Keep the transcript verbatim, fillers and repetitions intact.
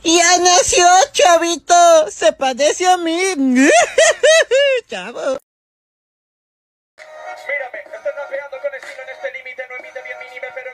Ya nació, chavito. Se parece a mí. Chavo. Mírame, estás rapeando con estilo en este límite. No emite bien mi nivel, pero